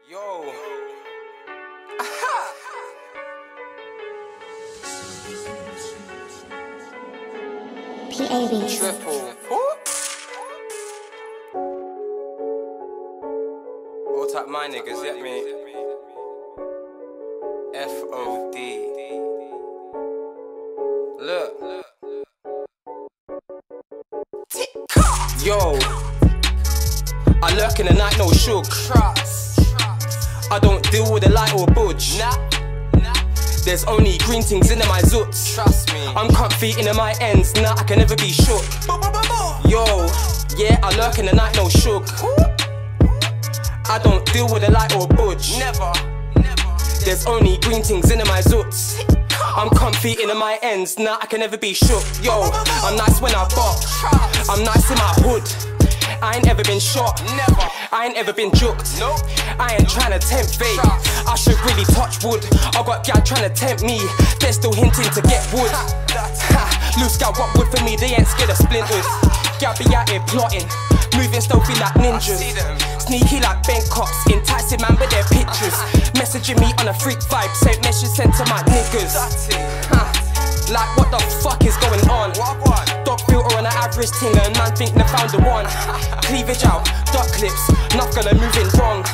Yo. Aha. PAB. Triple. All type my niggas, get me? FOD. Look. Yo. I lurk in the night, no shook. I don't deal with the light or budge. There's only green things in my zoots. Trust me. I'm comfy in my ends, I can never be shook. Yo, yeah, I lurk in the night, no shook. I don't deal with the light or budge. Never. There's only green things in my zoots. I'm comfy in my ends, I can never be shook. Yo, I'm nice when I bop. I'm nice in my hood. I ain't ever been shot. Never. I ain't ever been juked. Nope. I ain't tryna tempt fate. I should really touch wood. I got gal tryna tempt me. They're still hinting to get wood. Loose gal want wood for me, they ain't scared of splinters. Gal be out here plotting, moving stealthy like ninjas. Sneaky like bank cops, enticing man with their pictures. Messaging me on a freak vibe, sent message sent to my niggas. Like what the fuck is going on? Dog filter on an average thing and man think they found the one. Cleavage out, duck clips, not gonna move in wrong.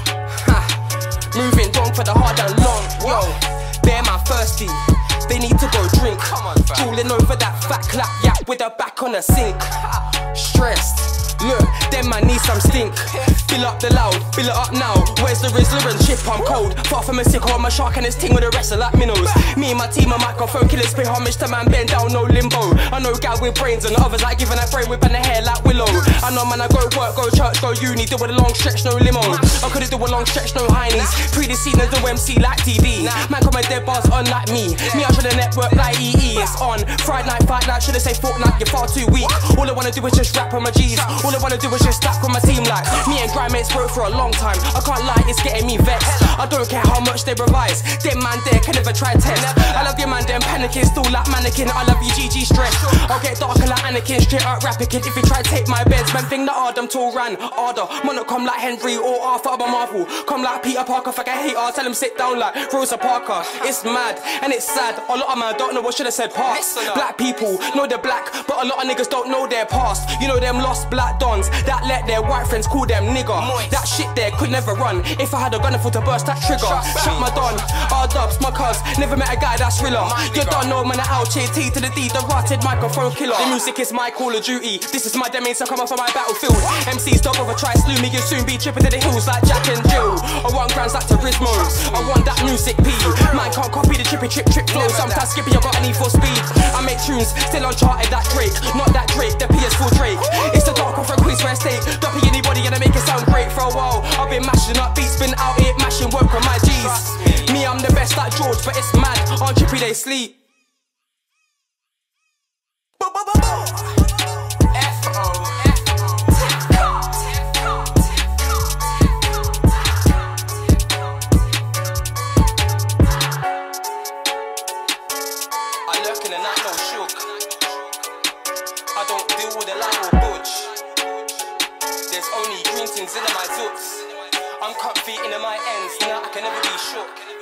Moving wrong for the hard and long. Yo, they're my thirsty, they need to go drink. Falling over that fat clap yak with her back on the sink. Stressed, look, them man need some stink. Fill up the loud, fill it up now. Where's the Rizzler and chip? I'm cold. Far from a sick or I'm a shark and this ting with the rest of like minnows. Me and my team are microphone killers, pay homage to man, bend down, no limbo. I know gal with brains and others like giving that brain whip and the hair like Willow. I know man, I go work, go church, go uni, do with a long stretch, no limo. I couldn't do a long stretch, no heinies. Pre-the-scene as the MC like TV. Man got my dead bars on like me. Me, I should have network like EE. It's on Friday night, fight night, should have say fortnight, you're far too weak. All I wanna do is just rap on my G's. All I wanna do is just stack on my team like me and Grime spoke for a long time. I can't lie, it's getting me vexed. I don't care how much they revise. Them man there can never try test. I love your man, them panicking, still like mannequin. I love you, GG stress. I'll get darker like Anakin, straight up rapping. If you try to take my beds, man, think the hard, I'm tall ran. Harder, man, not come like Henry or Arthur, I'm a Marvel. Come like Peter Parker, fuck a hater. Tell him sit down like Rosa Parker. It's mad and it's sad. A lot of man don't know what should have said past. Black people know they're black, but a lot of niggas don't know their past. You know them lost black dons that let their white friends call them nigger. That shit there could never run. If I had a gun for to burst that trigger. Shut my don, R-dubs, my cuz. Never met a guy that's realer. You don't know man, out here T to the D, the rotted microphone killer. The music is my Call of Duty. This is my domain, so come off on my battlefield. MCs don't ever try slew me, you'll soon be tripping to the hills like Jack and Jill. I want grands like Turismo. I want that music P. Man can't copy the trippy trip flow. Sometimes skippy, I got a need for speed. I make tunes, still uncharted that Drake. Not that Drake, the PS4 Drake. It's the dark one from Queens West State. Don't be anybody and I make it sound great for a while. I've been mashing up beats, been out here mashing work on my G's. Me, I'm the best like George, but it's mad. On trippy they sleep. I lurk in the night, no shook. I don't deal with the light or budge. There's only green things in my zoots. I'm comfy in my ends, I can never be shook.